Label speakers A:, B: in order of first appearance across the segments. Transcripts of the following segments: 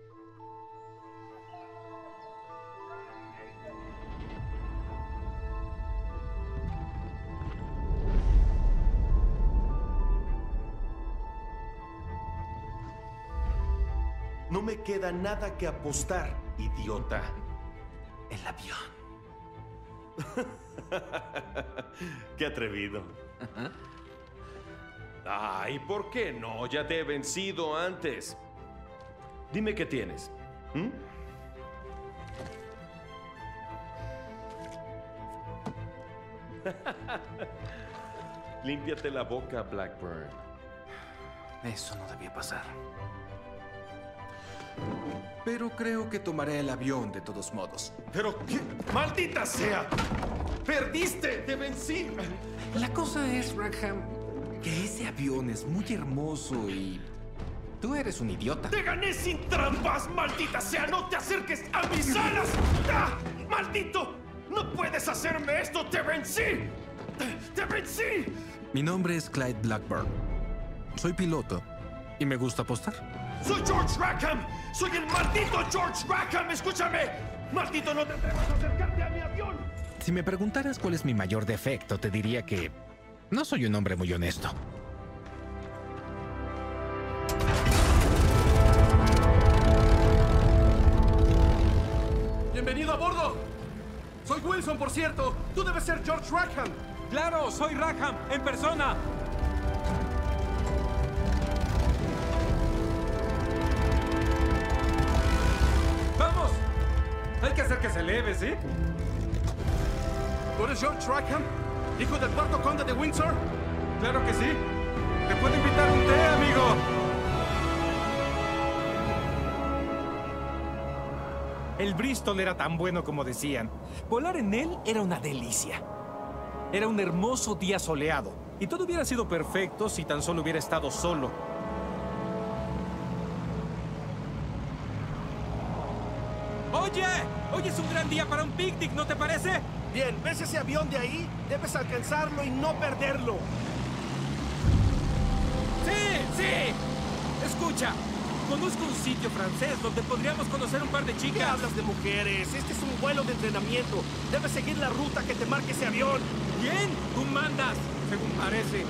A: No me queda nada que apostar, idiota. El avión. Qué atrevido. Ay, ¿por qué no? Ya te he vencido antes. Dime qué tienes. Límpiate la boca, Blackburn.
B: Eso no debía pasar. Pero creo que tomaré el avión de todos modos.
A: ¿Pero qué? ¡Maldita sea! ¡Perdiste! ¡Te vencí!
B: La cosa es, Rackham, que ese avión es muy hermoso y... tú eres un idiota.
A: ¡Te gané sin trampas! ¡Maldita sea! ¡No te acerques a mis alas! ¡Ah! ¡Maldito! ¡No puedes hacerme esto! ¡Te vencí! ¡Te vencí!
B: Mi nombre es Clyde Blackburn. Soy piloto y me gusta apostar.
A: ¡Soy George Rackham! ¡Soy el maldito George Rackham! ¡Escúchame! ¡Maldito, no te atrevas a acercarte a mi avión!
B: Si me preguntaras cuál es mi mayor defecto, te diría que no soy un hombre muy honesto.
C: ¡Bienvenido a bordo! Soy Wilson, por cierto. Tú debes ser George Rackham.
D: ¡Claro! ¡Soy Rackham! ¡En persona! ¡Vamos! Hay que hacer que se eleve, ¿sí?
C: ¿Tú eres George Rackham? ¿Hijo del cuarto conde de Windsor?
D: ¡Claro que sí! ¡Te puedo invitar a un té, amigo! El Bristol era tan bueno como decían. Volar en él era una delicia. Era un hermoso día soleado. Y todo hubiera sido perfecto si tan solo hubiera estado solo. ¡Oye! Hoy es un gran día para un picnic, ¿no te parece?
C: Bien, ¿ves ese avión de ahí? Debes alcanzarlo y no perderlo.
D: ¡Sí! ¡Sí! Escucha, conozco un sitio francés donde podríamos conocer un par de
C: ¿Qué
D: chicas.
C: hablas de mujeres? Este es un vuelo de entrenamiento. Debes seguir la ruta que te marque ese avión.
D: Bien, tú mandas, según parece.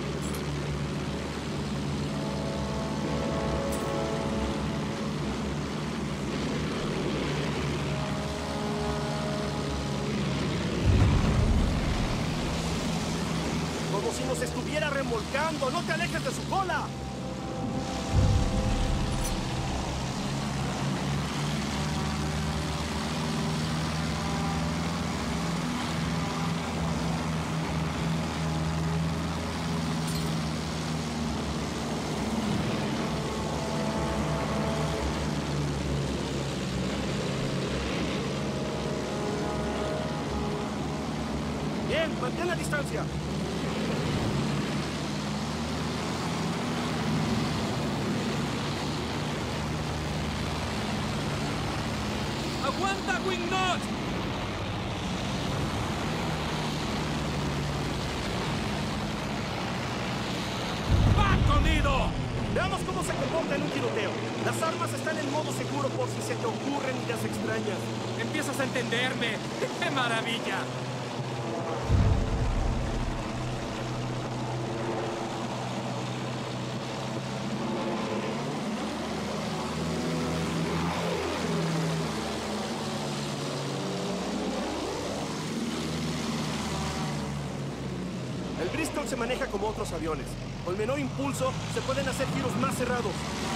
C: Como si nos estuviera remolcando. ¡No te alejes de su cola! Bien, mantén la distancia.
D: ¡Aguanta, Wingnut! ¡Va, Conido!
C: Veamos cómo se comporta en un tiroteo. Las armas están en modo seguro por si se te ocurren ideas extrañas.
D: Empiezas a entenderme. ¡Qué maravilla!
C: El Bristol se maneja como otros aviones. Con menor impulso se pueden hacer giros más cerrados.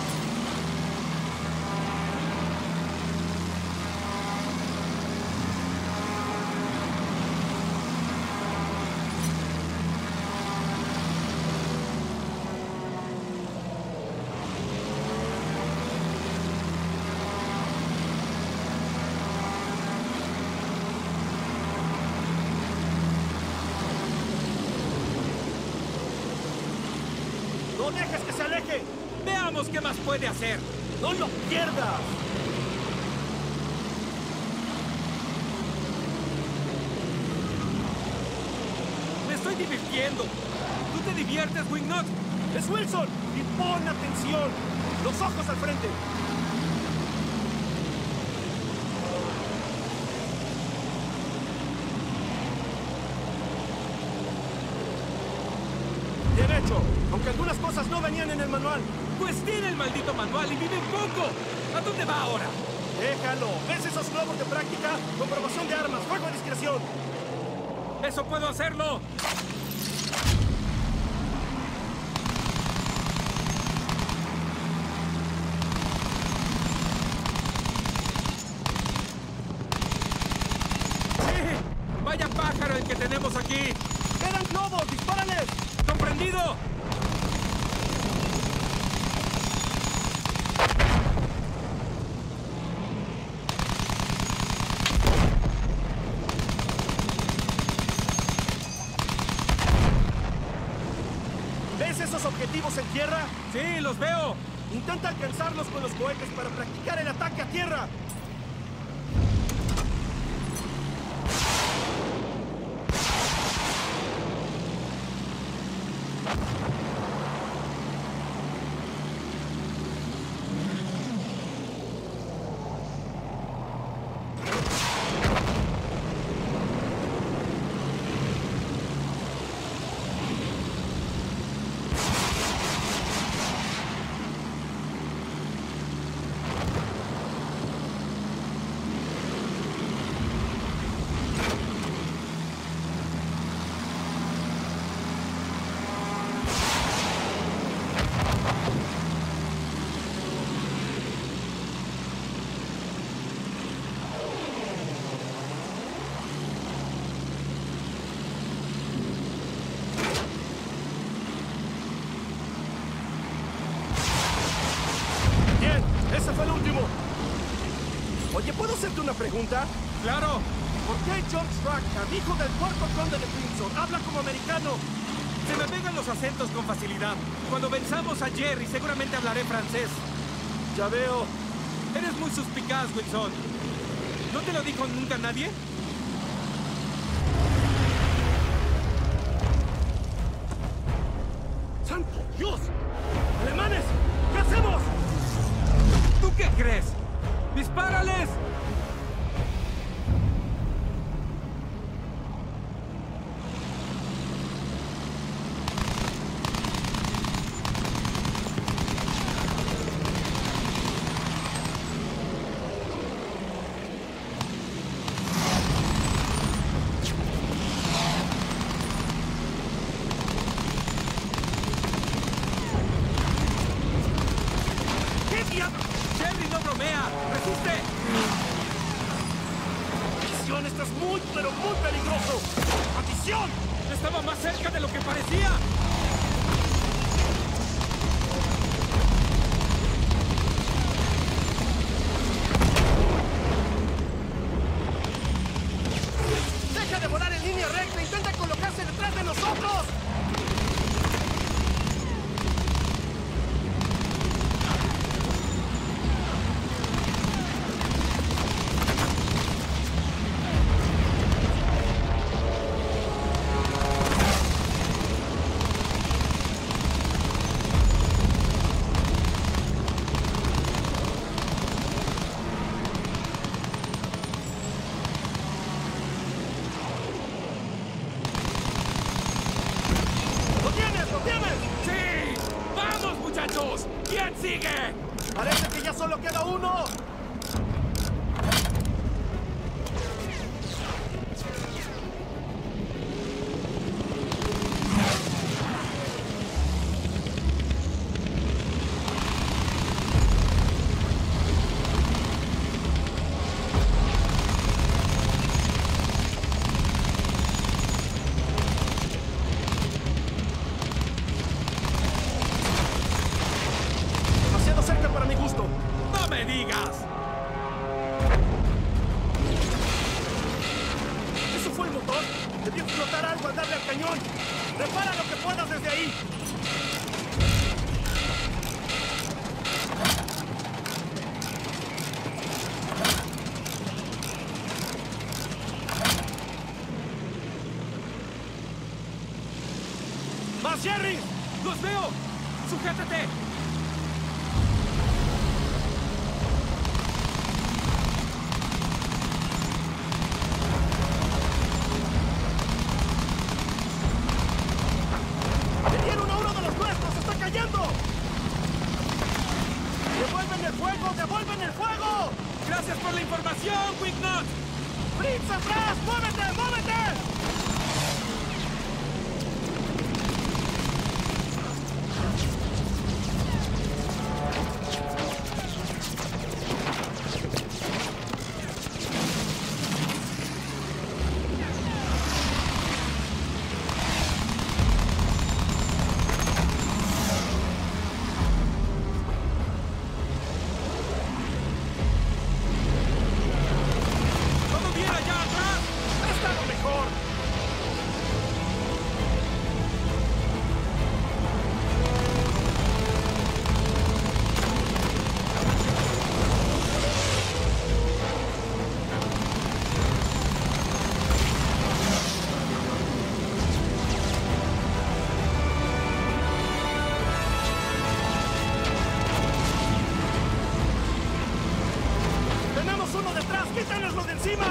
C: ¡No dejes que se aleje!
D: Veamos qué más puede hacer.
C: ¡No lo pierdas!
D: Me estoy divirtiendo. ¿Tú te diviertes, Wingnut?
C: ¡Es Wilson! ¡Y pon atención! ¡Los ojos al frente! hecho, aunque algunas cosas no venían en el manual.
D: Pues tiene el maldito manual y vive poco. ¿A dónde va ahora?
C: Déjalo. ¿Ves esos globos de práctica? Comprobación de armas, fuego a discreción.
D: ¡Eso puedo hacerlo! ¡Sí! ¡Vaya pájaro el que tenemos aquí!
C: ¡Quedan globos! ¡Dispárales!
D: ¡Comprendido!
C: ¿Ves esos objetivos en tierra?
D: ¡Sí, los veo!
C: Intenta alcanzarlos con los cohetes para practicar el ataque a tierra. Ese fue el último. Oye, ¿puedo hacerte una pregunta?
D: ¡Claro!
C: ¿Por qué George Rackham, hijo del cuarto conde de Crimson, habla como americano?
D: Se me pegan los acentos con facilidad. Cuando venzamos a Jerry, seguramente hablaré francés.
C: Ya veo.
D: Eres muy suspicaz, Wilson. ¿No te lo dijo nunca nadie?
C: ¡Santo Dios! ¡Alemanes! ¿Qué hacemos?
D: ¿Tú qué crees? ¡Dispárales! ¡Jerry, no bromea! ¡Resiste!
C: ¡Maldición! ¡Esto es muy, pero muy peligroso! ¡Maldición!
D: ¡Estaba más cerca de lo que parecía!
C: ¡Deja de volar en línea recta! ¡Intenta colocarse detrás de nosotros! ¡Lo tienes! ¡Lo tienes!
D: ¡Sí! ¡Vamos, muchachos! ¿Quién sigue?
C: Parece que ya solo queda uno. Demasiado cerca para mi gusto.
D: ¡No me digas!
C: ¿Eso fue el motor? Debió explotar algo al darle al cañón. Repara lo que puedas desde ahí. ¡Más Jerry!
D: ¡Los veo! ¡Sujétate!
C: ¡Le dieron a uno de ¡Blitz atrás! ¡Muévete! ¡Muévete! ¡Quítanoslo de encima!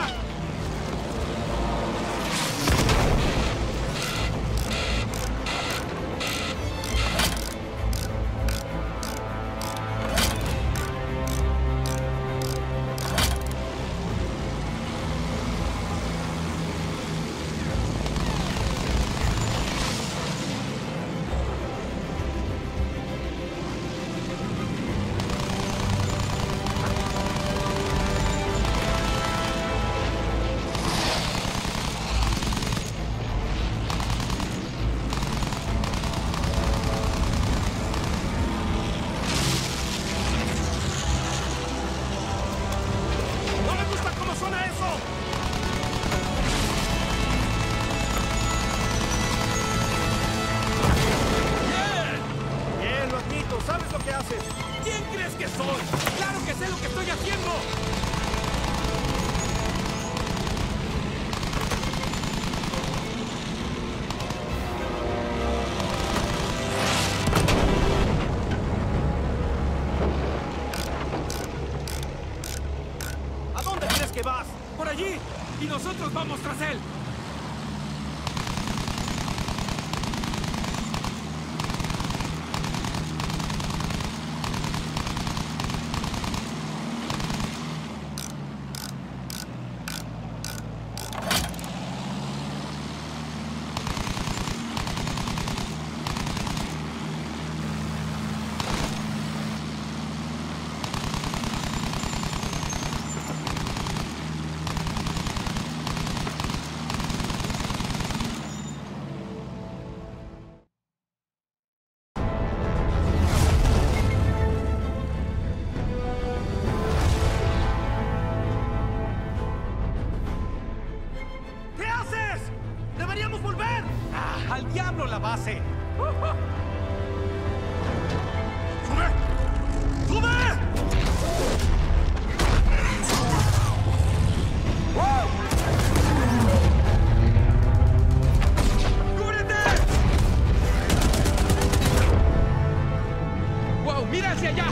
C: ¿Sabes lo que haces?
D: ¿Quién crees que soy? ¡Claro que sé lo que estoy haciendo!
C: ¿A dónde crees que vas?
D: ¡Por allí! ¡Y nosotros vamos tras él! ¡Al diablo la base!
C: ¡Sube! ¡Sube!
D: ¡Cúbrete! ¡Wow! ¡Mira hacia allá!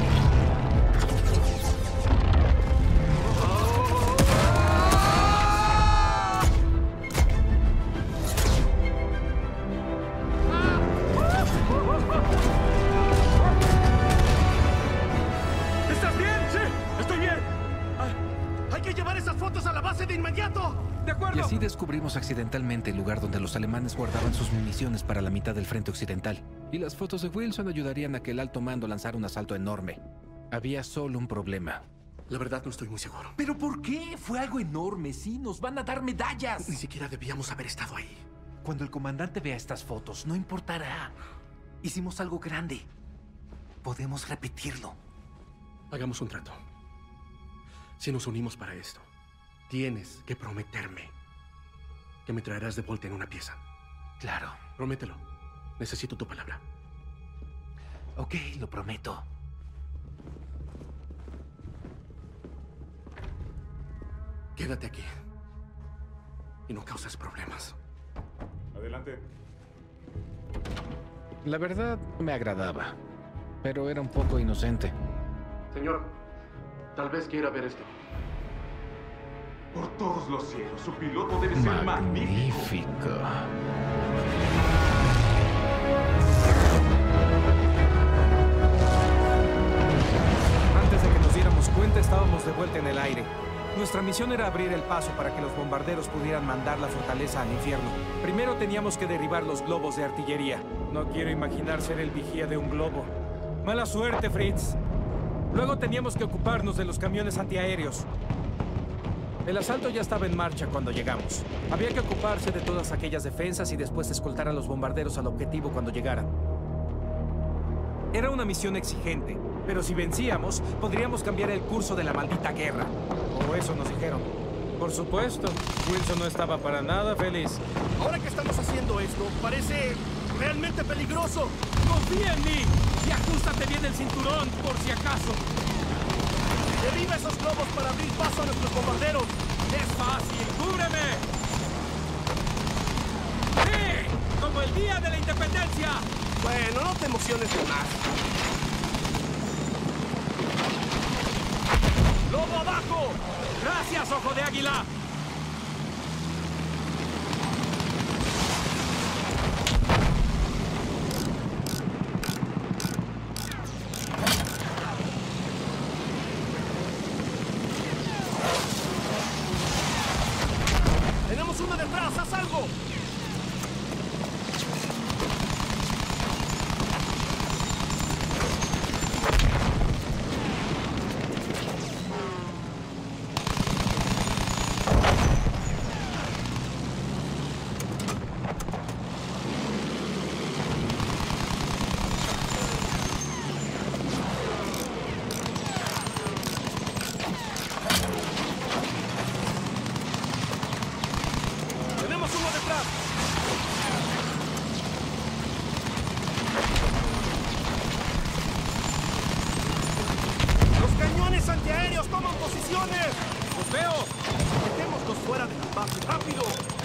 C: ¿Estás bien? Sí, estoy bien. Hay que llevar esas fotos a la base de inmediato.
D: ¡De acuerdo!
B: Y así descubrimos accidentalmente el lugar donde los alemanes guardaban sus municiones para la mitad del frente occidental. Y las fotos de Wilson ayudarían a que el alto mando lanzara un asalto enorme. Había solo un problema.
A: La verdad no estoy muy seguro.
B: ¿Pero por qué? Fue algo enorme, sí. Nos van a dar medallas.
A: Ni siquiera debíamos haber estado ahí.
B: Cuando el comandante vea estas fotos, no importará. Hicimos algo grande. Podemos repetirlo.
A: Hagamos un trato. Si nos unimos para esto, tienes que prometerme que me traerás de vuelta en una pieza.
B: Claro.
A: Promételo. Necesito tu palabra.
B: Ok, lo prometo.
A: Quédate aquí. Y no causes problemas.
E: Adelante.
B: La verdad, me agradaba. Pero era un poco inocente.
A: Señor, tal vez quiera ver esto.
E: Por todos los cielos, su piloto debe ser magnífico.
B: Magnífico.
D: Antes de que nos diéramos cuenta, estábamos de vuelta en el aire. Nuestra misión era abrir el paso para que los bombarderos pudieran mandar la fortaleza al infierno. Primero teníamos que derribar los globos de artillería. No quiero imaginar ser el vigía de un globo. Mala suerte, Fritz. Luego teníamos que ocuparnos de los camiones antiaéreos. El asalto ya estaba en marcha cuando llegamos. Había que ocuparse de todas aquellas defensas y después escoltar a los bombarderos al objetivo cuando llegaran. Era una misión exigente, pero si vencíamos, podríamos cambiar el curso de la maldita guerra. O eso nos dijeron. Por supuesto. Wilson no estaba para nada feliz.
C: Ahora que estamos haciendo esto, parece realmente peligroso.
D: ¡Confía en mí! Y ajustate bien el cinturón, por si acaso.
C: Derriba esos globos para abrir paso a nuestros bombarderos.
D: ¡Es fácil! ¡Cúbreme! ¡Sí! ¡Como el día de la independencia!
C: Bueno, no te emociones de más. ¡Globo abajo!
D: ¡Gracias, ojo de águila!
C: ¡Tenemos uno detrás! ¡Haz algo! ¡Tenemos uno detrás! ¡Los cañones antiaéreos toman posiciones!
D: ¡Los veo!
C: ¡Metémoslos fuera de la base! ¡Rápido!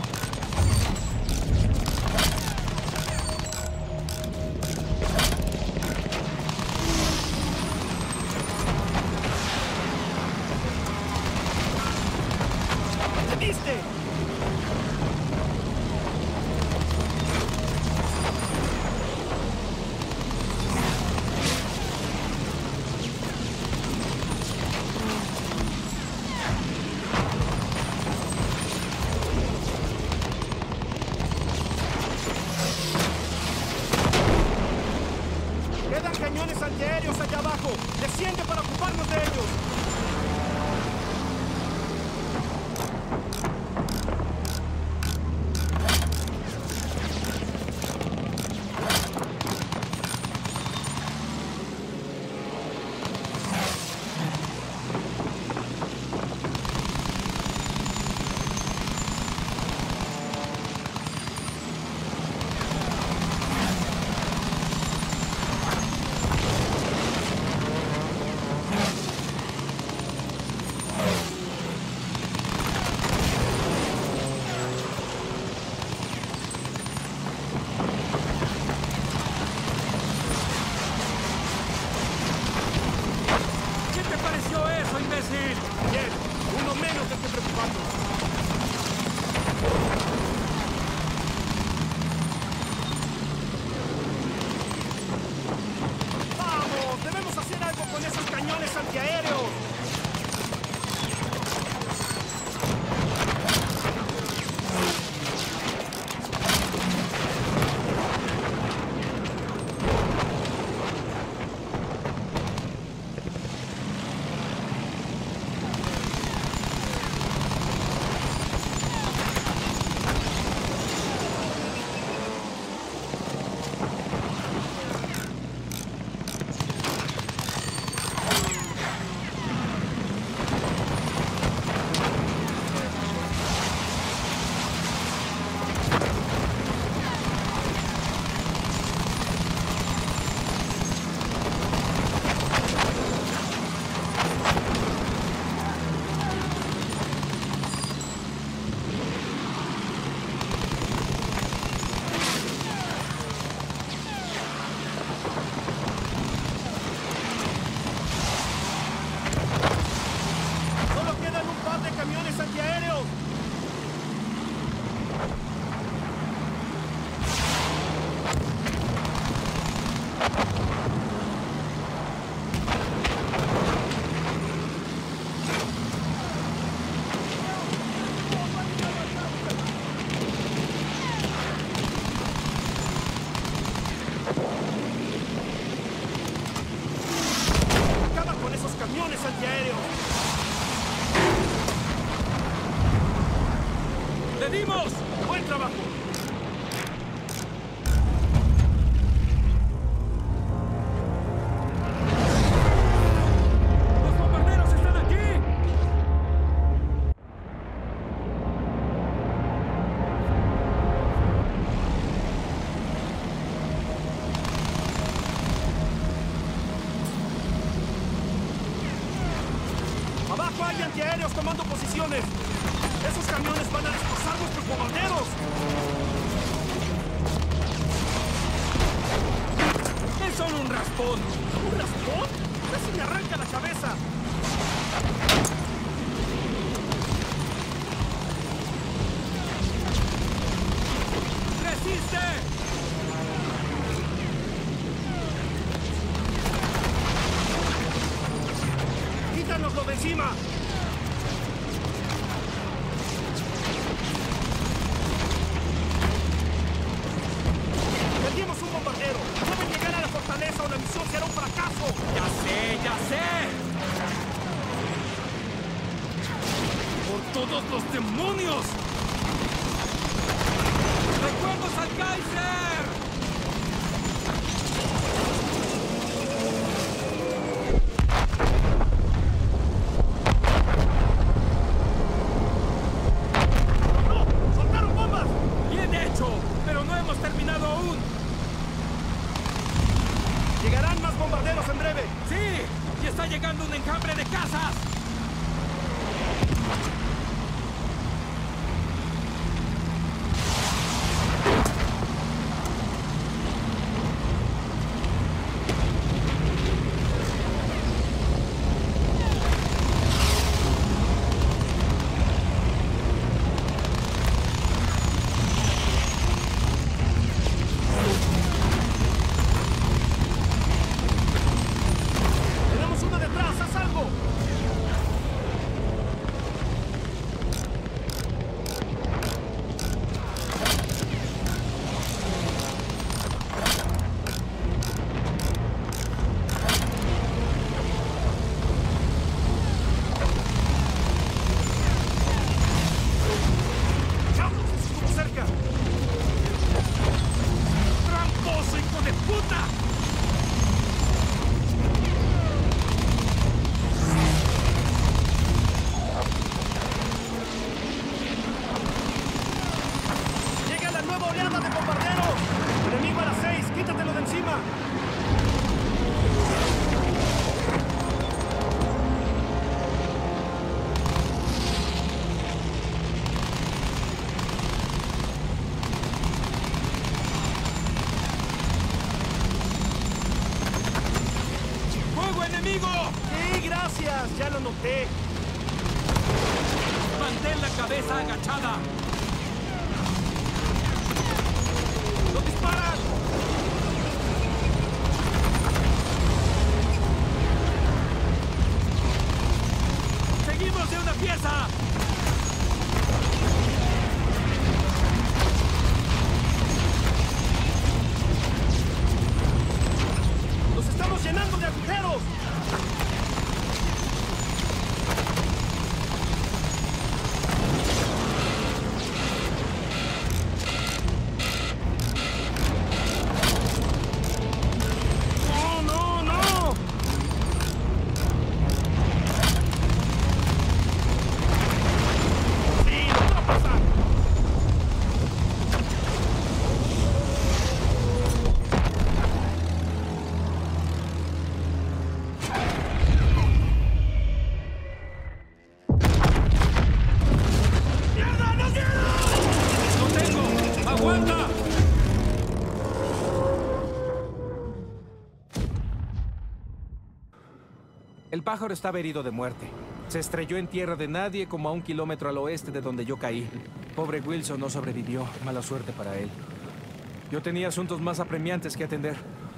C: ¿Te viste? Quedan cañones antiaéreos allá abajo. Desciende para ocuparnos de ellos. hay antiaéreos tomando posiciones. Esos camiones van a destrozar nuestros bombarderos. Es solo un raspón. ¿Un raspón? Casi me arranca la cabeza. ¡Resiste! ¡Quítanoslo de encima! Perdimos un bombardero. Deben llegar a la fortaleza o la misión será un fracaso. ¡Ya sé, ya sé! ¡Por todos los demonios! ¡Recuerdos al Kaiser! ¡No! ¡Soltaron bombas! ¡Bien hecho! ¡Pero no hemos terminado aún! ¡Llegarán más bombarderos en breve! ¡Sí! ¡Y está llegando un enjambre de casas! ¡Tenemos uno detrás! ¡Haz algo! ¡Diablos! ¡Estuvo cerca! ¡Tramposo, hijo de puta! ¡Llega la nueva oleada de bombarderos! ¡Enemigo a las 6! ¡Quítatelo de encima! ¡Fuego enemigo! Sí, gracias. Ya lo noté. Mantén la cabeza agachada. ¡No disparan! ¡Seguimos de una pieza! ¡Nos estamos llenando de agujeros! ¡No, no, no! ¡Sí, no va a pasar! ¡Mierda, no quiero! ¡Lo tengo! ¡Aguanta!
D: El pájaro estaba herido de muerte. Se estrelló en tierra de nadie como a 1 kilómetro al oeste de donde yo caí. Pobre Wilson no sobrevivió. Mala suerte para él. Yo tenía asuntos más apremiantes que atender.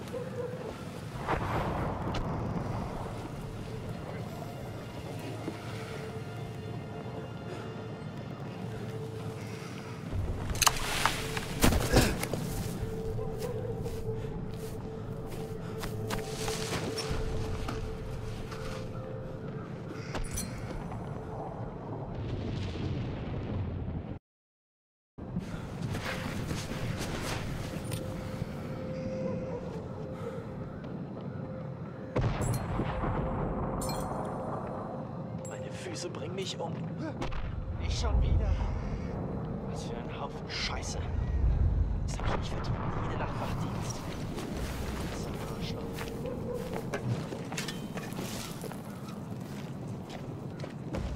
F: Füße bringen mich um. Nicht schon wieder. Was für ein Haufen Scheiße. Das hab ich nicht verdient. Jede Nacht Wachdienst. Das ist ein Arschloch.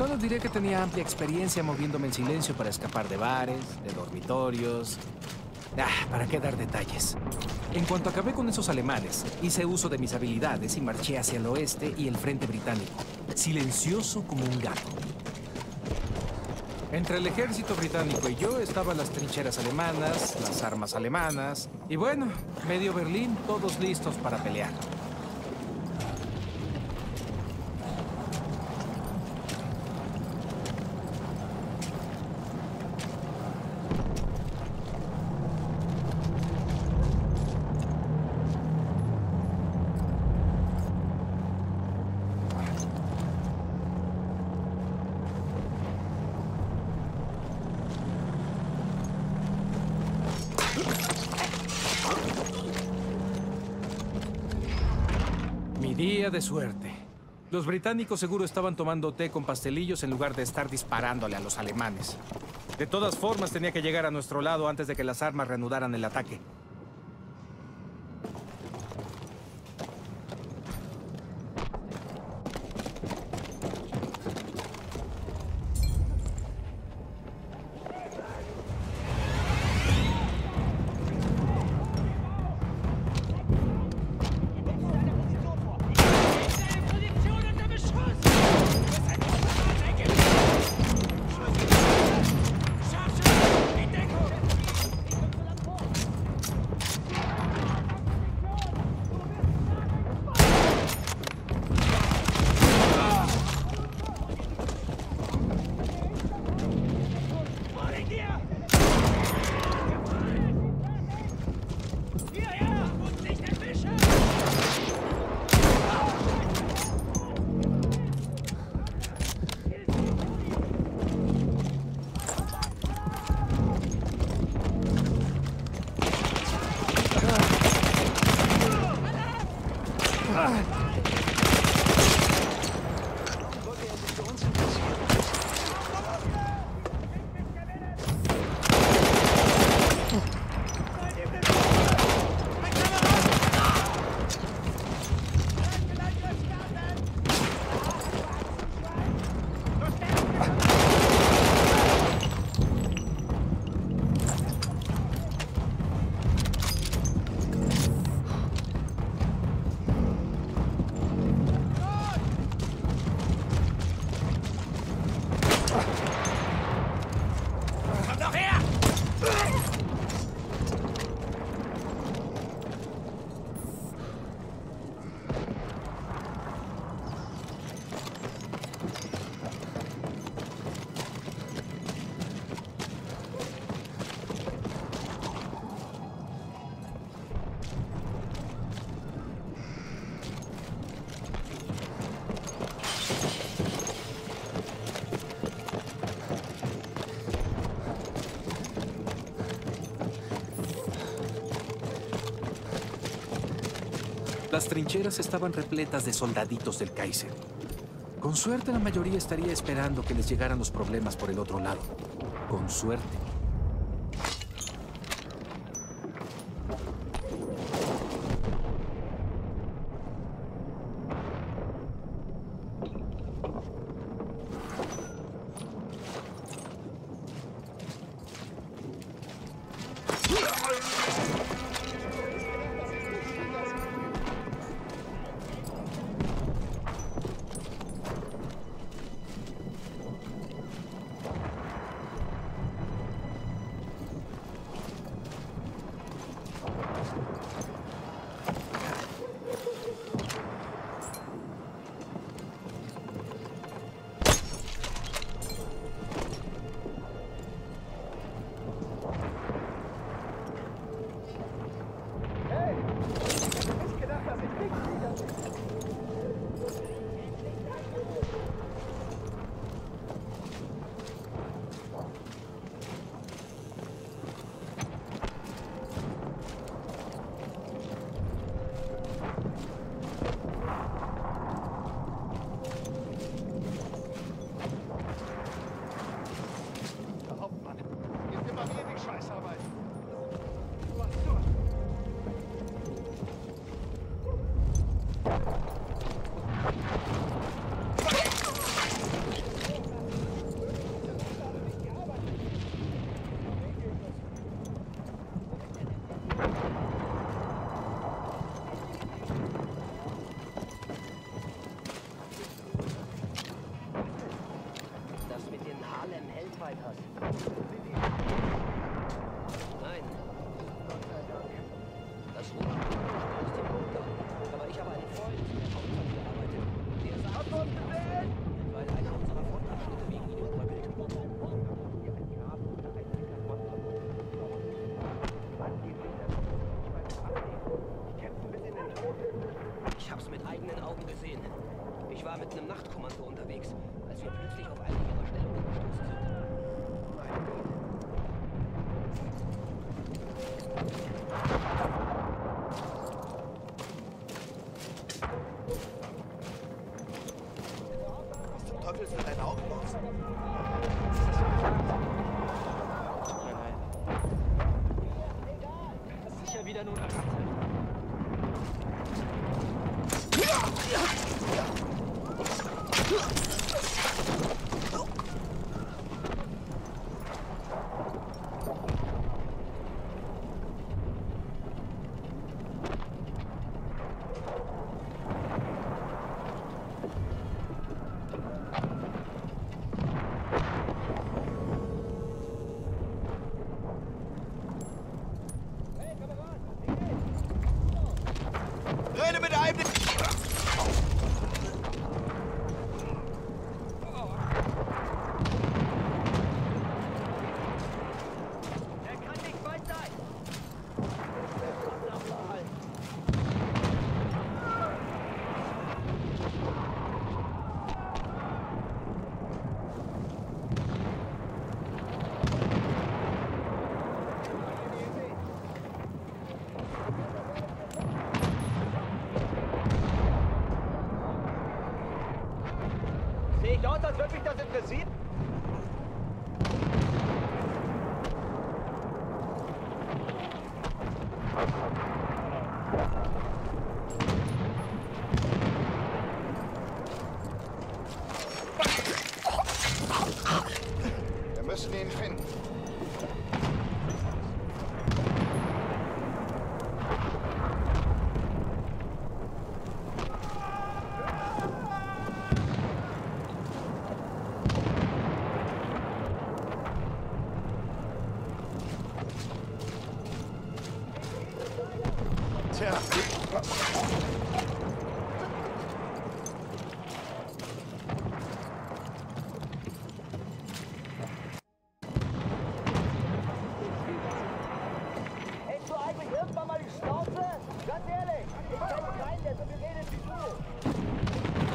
D: Solo diré que tenía amplia experiencia moviéndome en silencio para escapar de bares, de dormitorios. ¿Para qué dar detalles? En cuanto acabé con esos alemanes, hice uso de mis habilidades y marché hacia el oeste y el frente británico, silencioso como un gato. Entre el ejército británico y yo estaban las trincheras alemanas, las armas alemanas y bueno, medio Berlín, todos listos para pelear. Día de suerte. Los británicos seguro estaban tomando té con pastelillos en lugar de estar disparándole a los alemanes. De todas formas, tenía que llegar a nuestro lado antes de que las armas reanudaran el ataque. Las trincheras estaban repletas de soldaditos del Kaiser. Con suerte, la mayoría estaría esperando que les llegaran los problemas por el otro lado. Con suerte.
G: mit einem Nachtkommando unterwegs, als wir plötzlich auf eine ihrer Stellungen gestoßen sind. Mein Gott.
F: Was zum Teufel ist mit deinen Augen los?
G: Tut mir leid. Das ist sicher wieder nur eine Ratte.
F: Rede mit einem...
G: Er kann nicht weit sein.
F: Sehe ich aus, als würde mich das interessieren? Wir müssen ihn finden. Tja.
H: Hältst du eigentlich irgendwann mal die Schnauze? Ganz ehrlich, ich kenne keinen, der so geredet wie du.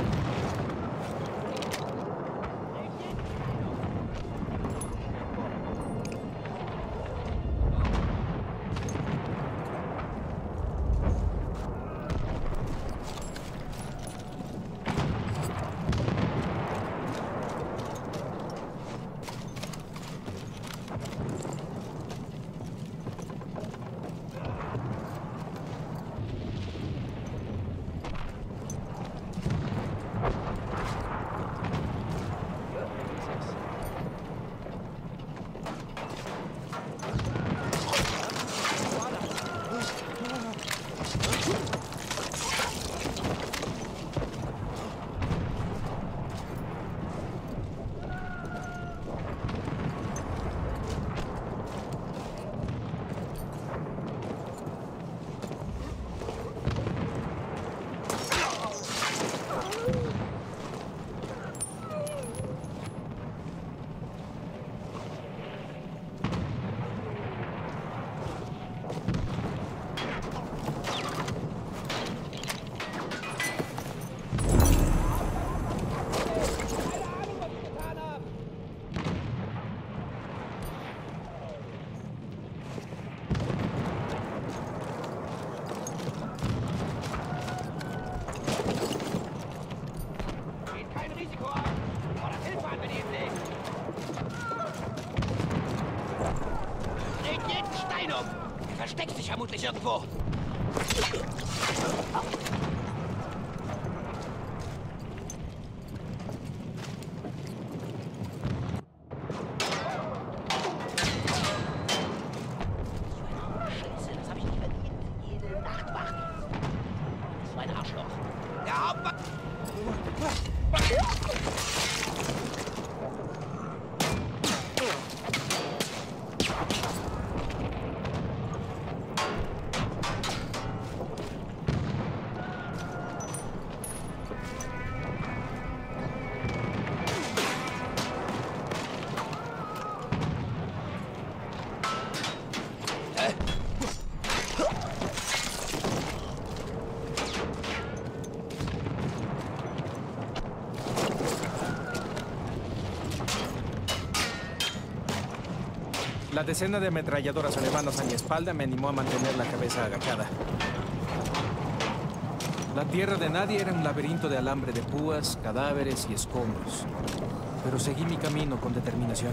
G: Versteckt sich vermutlich irgendwo. Scheiße, das habe ich nicht verdient. Jede Nacht Wachdienst. So ein Arschloch. Der Hauptmann...
D: La decena de ametralladoras alemanas a mi espalda me animó a mantener la cabeza agachada. La tierra de nadie era un laberinto de alambre de púas, cadáveres y escombros. Pero seguí mi camino con determinación.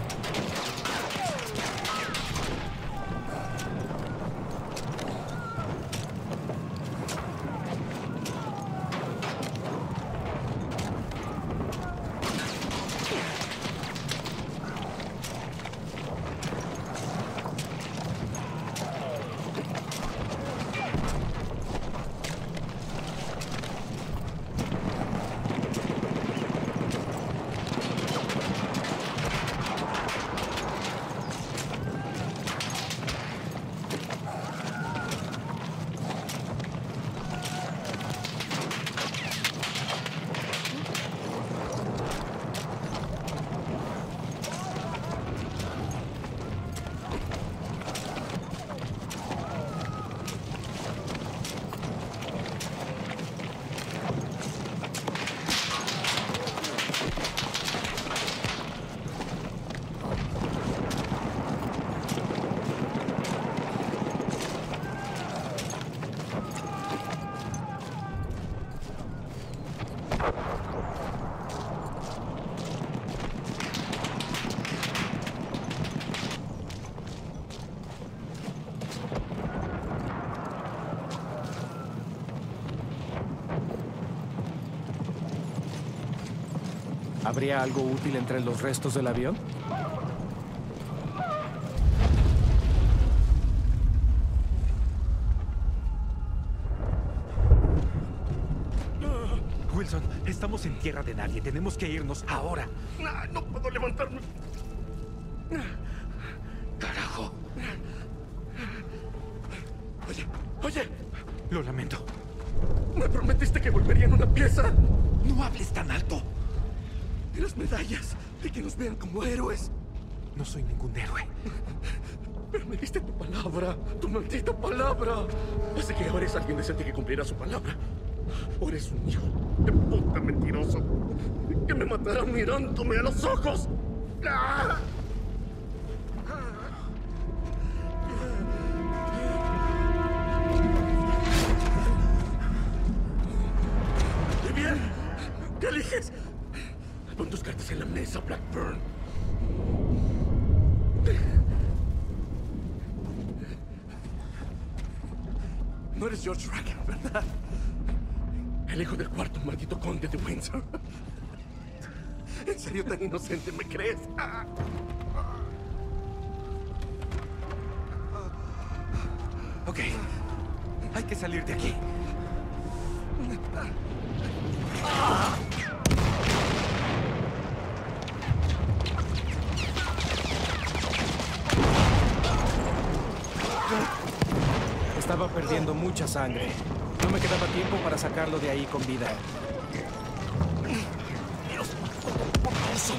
D: ¿Habría algo útil entre los restos del avión? Wilson, estamos en tierra de nadie. Tenemos que irnos ahora.
A: No puedo levantarme. Carajo. Oye.
D: Lo lamento.
A: Me prometiste que volvería en una pieza.
D: No hables tan alto.
A: Y las medallas. Y que nos vean como héroes.
D: No soy ningún héroe.
A: Pero me diste tu palabra. Tu maldita palabra. Así que ahora eres alguien decente que cumplirá su palabra. O eres un hijo de puta mentiroso. Que me matará mirándome a los ojos. ¡Ah! ¿Y bien? ¿Qué eliges? Pon tus cartas en la mesa, Blackburn. No eres George Rackham, ¿verdad? El hijo del cuarto maldito conde de Windsor. ¿En serio tan inocente me crees?
D: Ok. Hay que salir de aquí. Estaba perdiendo mucha sangre. No me quedaba tiempo para sacarlo de ahí con vida.
A: Dios, por eso.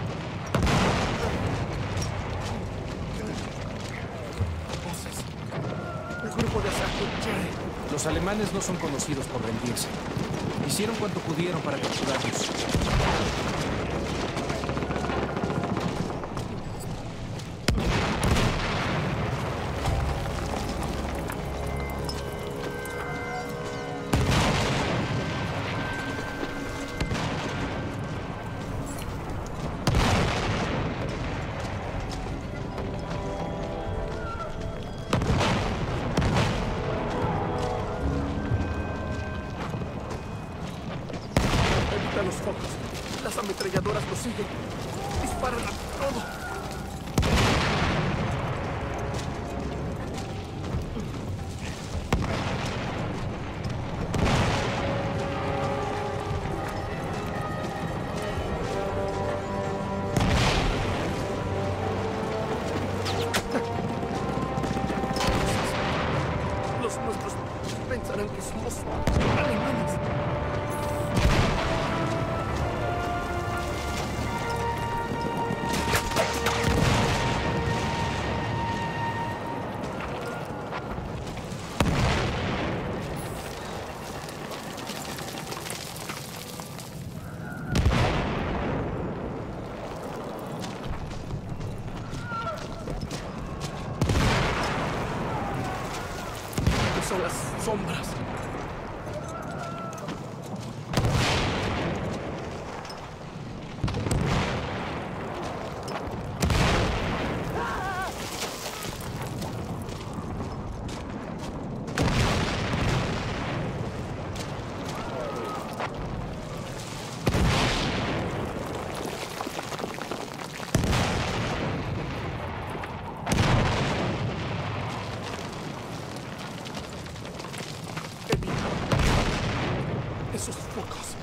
A: Voces. El grupo de asalto Jerry.
D: Los alemanes no son conocidos por rendirse. Hicieron cuanto pudieron para capturarnos.
A: Evita los focos. Las ametralladoras lo siguen. Disparan a todo. Los nuestros pensarán que somos alemanes. Son las sombras. Esos focos.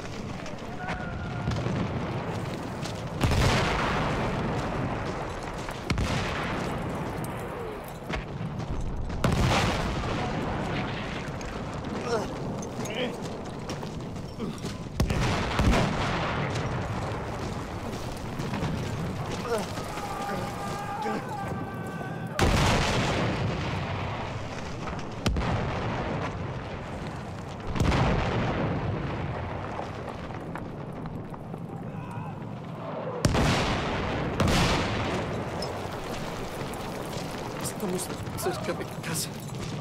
A: Estamos cerca de casa.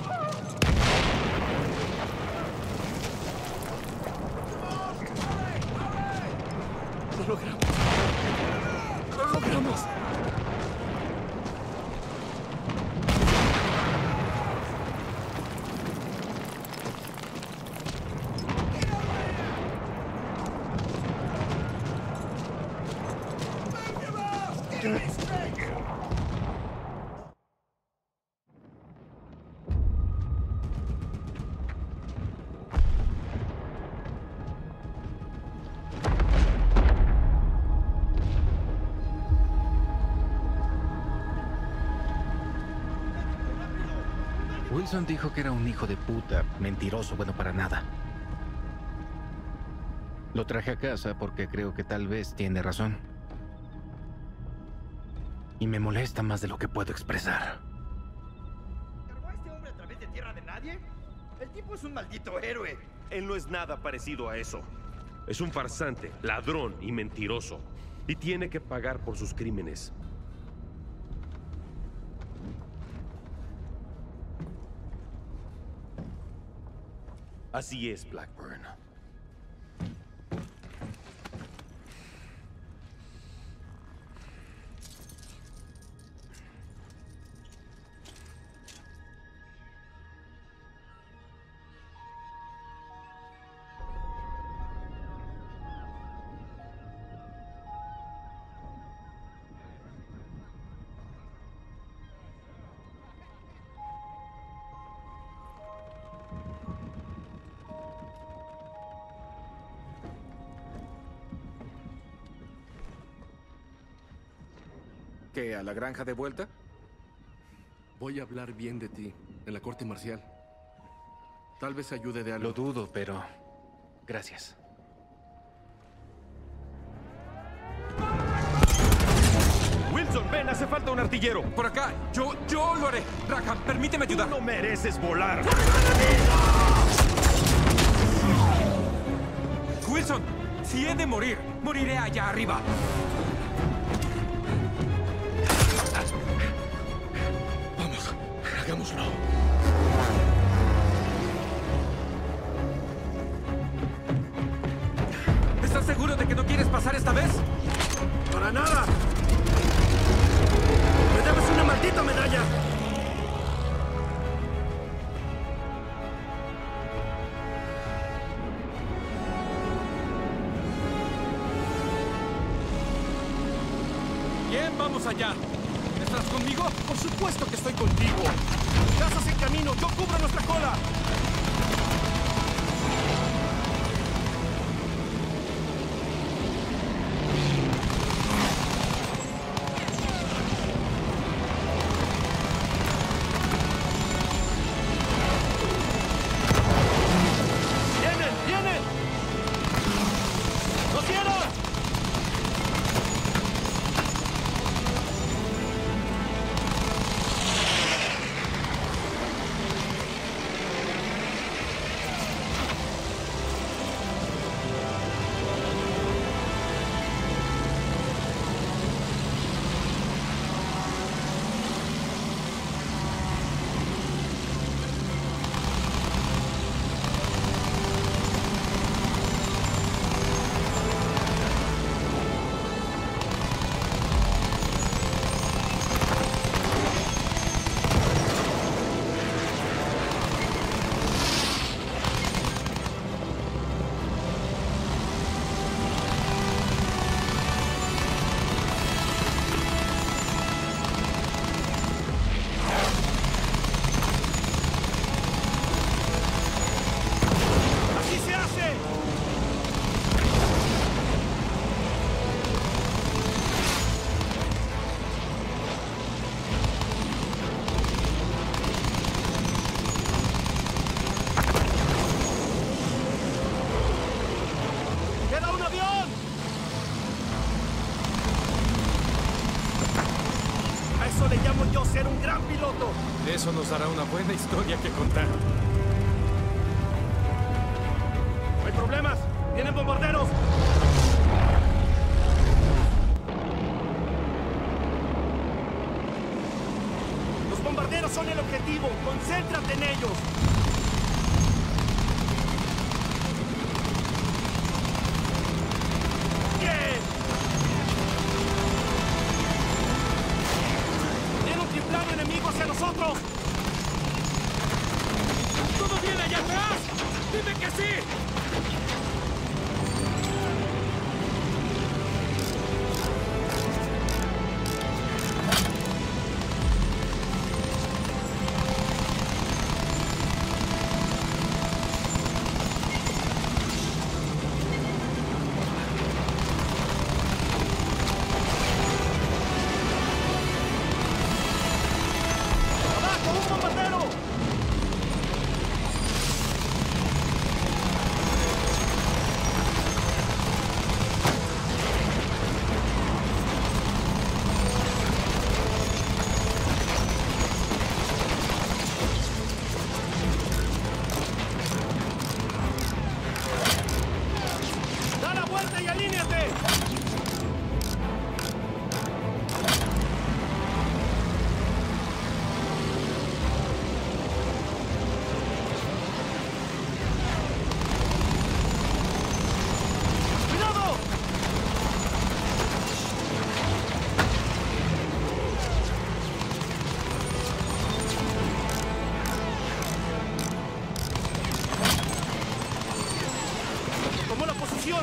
A: Lo logramos. Lo logramos.
B: Wilson dijo que era un hijo de puta, mentiroso, bueno para nada. Lo traje a casa porque creo que tal vez tiene razón. Y me molesta más de lo que puedo expresar.
C: ¿Cargó a este hombre a través de tierra de nadie? El tipo es un maldito héroe. Él no es nada parecido a eso.
I: Es un farsante, ladrón y mentiroso. Y tiene que pagar por sus crímenes. Así es, Blackburn.
D: ¿Qué, a la granja de vuelta?
A: Voy a hablar bien de ti en la corte marcial. Tal vez ayude de algo.
B: Lo dudo, pero... gracias.
I: Wilson, ven, hace falta un artillero.
D: Por acá, yo lo haré. Rackham, permíteme
I: Tú
D: ayudar.
I: no mereces volar.
D: Wilson, si he de morir, moriré allá arriba.
A: Vamos, hagámoslo.
D: ¿Estás seguro de que no quieres pasar esta vez?
C: ¡Para nada! ¡Me debes una maldita medalla!
D: Bien, vamos allá. ¿Estás conmigo?
C: ¡Por supuesto que estoy contigo! ¡Casas en camino! ¡Yo cubro nuestra cola! ¡Vienen! ¡Vienen! ¡Los cielos! era un gran piloto.
D: Eso nos dará una buena historia que contar.
C: No hay problemas. ¡Vienen bombarderos! Los bombarderos son el objetivo. ¡Concéntrate en ellos! ¡Bien! ¡Viene un triplano enemigo hacia nosotros!
D: ¿Todo bien allá atrás? ¡Dime que sí!
C: ¡Abajo, un bombardero! ¡Da la vuelta y alíñate! ¡Cuidado! ¡Tomó la posición!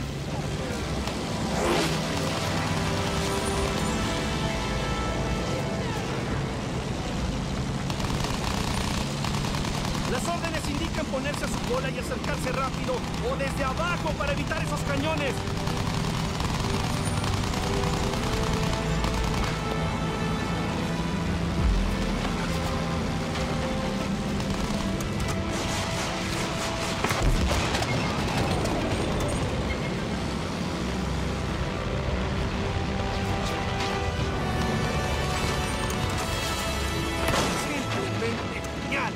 C: Las órdenes indican ponerse a su cola y acercarse rápido o desde abajo para evitar esos cañones. Simplemente genial.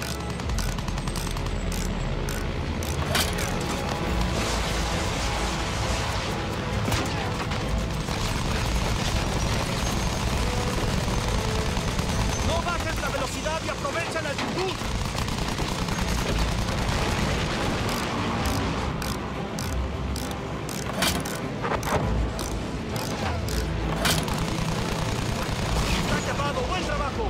C: No bajes la velocidad y aprovecha la altitud. Está acabado. Buen trabajo.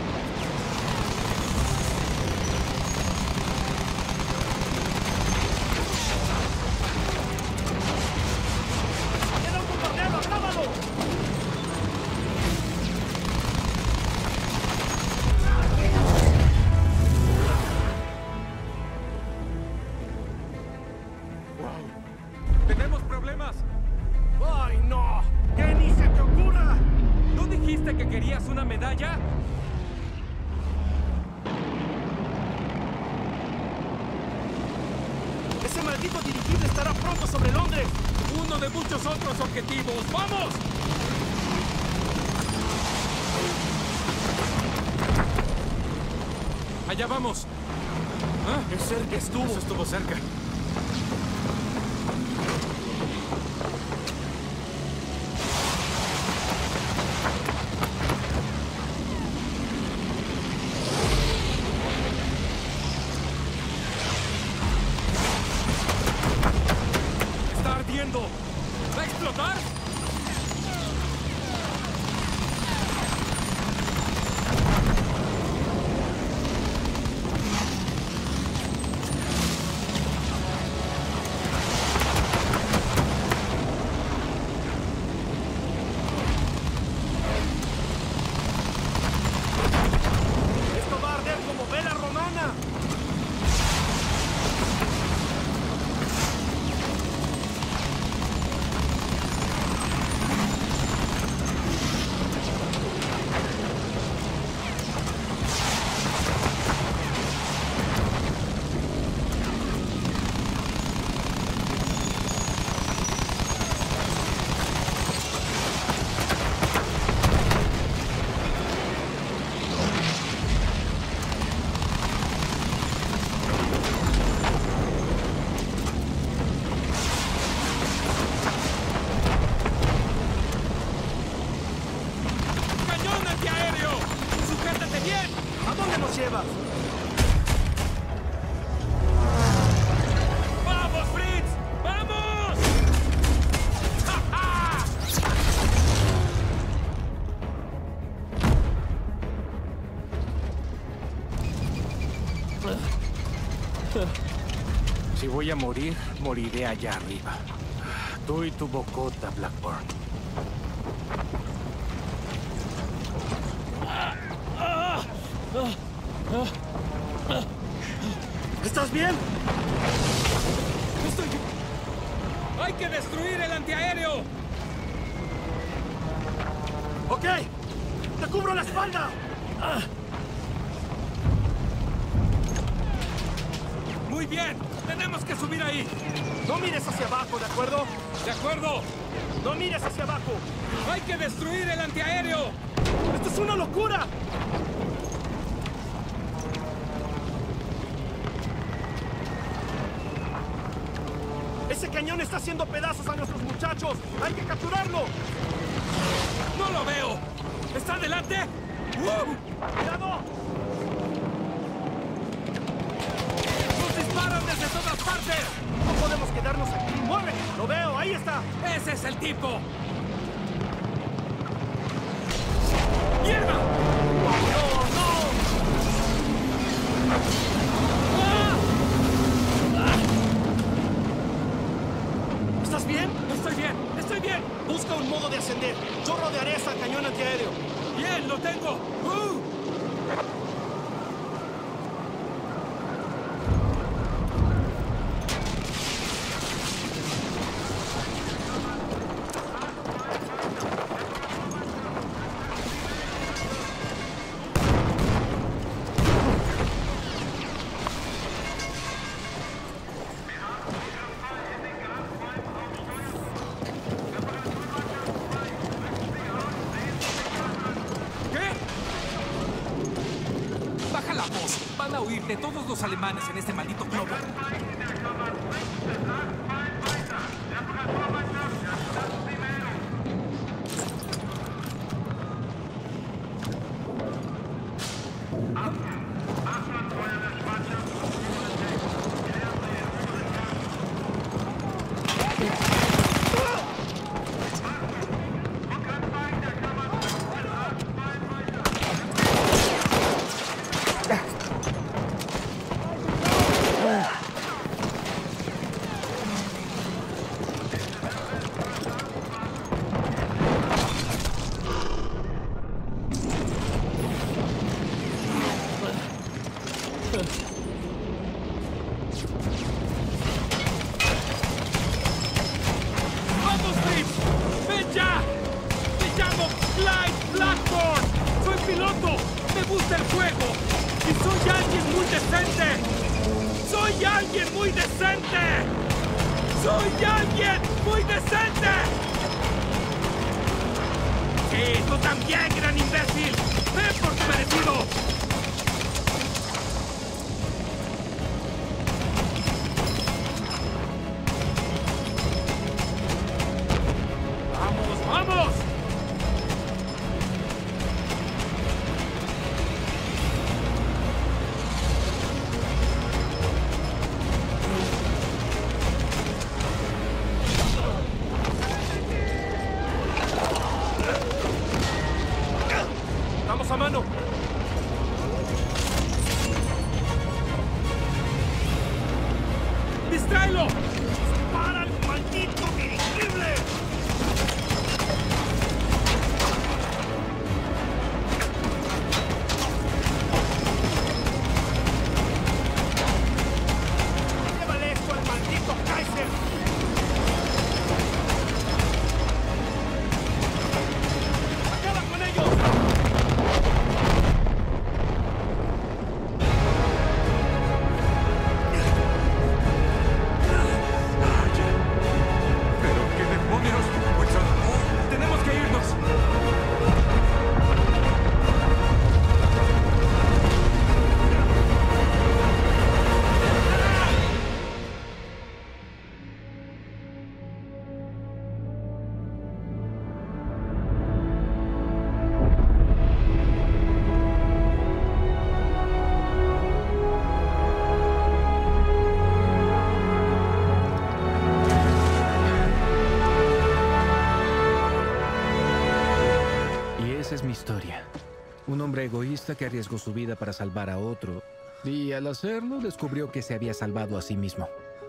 C: ¡Queda un bombardero! ¡Acábalo!
D: ¡Tenemos problemas!
C: ¡Ay, no! ¡Que ni se te ocurra!
D: ¿No dijiste que querías una medalla?
C: ¡Ese maldito dirigible estará pronto sobre Londres!
D: Uno de muchos otros objetivos. ¡Vamos! Allá vamos. ¿Ah?
C: ¡Qué cerca estuvo!
D: Eso estuvo cerca.
C: ¡Está ardiendo!
D: ¿Va a explotar?
C: ¿A dónde nos llevas?
D: ¡Vamos, Fritz! ¡Vamos! Si voy a morir, moriré allá arriba. Tú y tu bocota, Blackburn.
C: ¿Estás bien?
D: ¡Estoy... ¡Hay que destruir el antiaéreo!
C: ¡Ok! ¡Te cubro la espalda!
D: ¡Muy bien! ¡Tenemos que subir ahí!
C: No mires hacia abajo, ¿de acuerdo?
D: ¡De acuerdo!
C: ¡No mires hacia abajo!
D: ¡Hay que destruir el antiaéreo!
C: ¡Esto es una locura! ¡Ese cañón está haciendo pedazos a nuestros muchachos! ¡Hay que capturarlo!
D: ¡No lo veo! ¿Está adelante?
C: ¡Cuidado!
D: ¡Nos disparan desde todas partes!
C: ¡No podemos quedarnos aquí! ¡Mueve! ¡Lo veo! ¡Ahí está!
D: ¡Ese es el tipo! ¡Mierda!
C: ¡No, no! ¿Estás bien?
D: ¡Estoy bien! ¡Estoy bien!
C: Busca un modo de ascender. Yo rodearé ese cañón antiaéreo.
D: ¡Bien! ¡Lo tengo!
J: ¡Baja la voz! Van a huirte todos los alemanes en este maldito globo.
D: ¡Vamos, Fritz! ¡Ven ya! ¡Me llamo Clyde Blackburn! ¡Soy piloto! ¡Me gusta el juego! ¡Y soy alguien muy decente! ¡Soy alguien muy decente! ¡Soy alguien muy decente! ¡Sí, tú también, gran imbécil! ¡Ven por tu merecido! ¡Vamos, vamos!
C: ¡Vamos a mano!
D: ¡Distráelo!
C: ¡Para el maldito dirigible! ¡Llévale esto al maldito Kaiser! ¡Acaba con ellos!
B: Un hombre egoísta que arriesgó su vida para salvar a otro, y al hacerlo descubrió que se había salvado a sí mismo.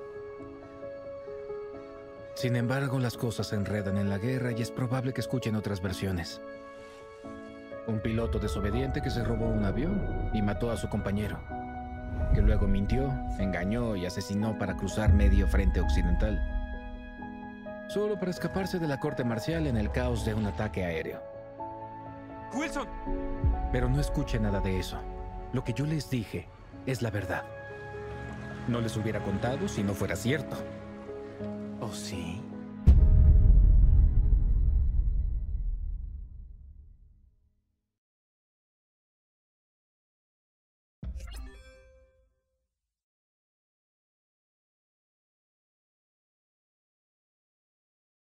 B: Sin embargo, las cosas se enredan en la guerra y es probable que escuchen otras versiones. Un piloto desobediente que se robó un avión y mató a su compañero, que luego mintió, engañó y asesinó para cruzar medio frente occidental, solo para escaparse de la corte marcial en el caos de un ataque aéreo.
J: ¡Wilson!
B: Pero no escuche nada de eso. Lo que yo les dije es la verdad. No les hubiera contado si no fuera cierto.
J: ¿Oh, sí?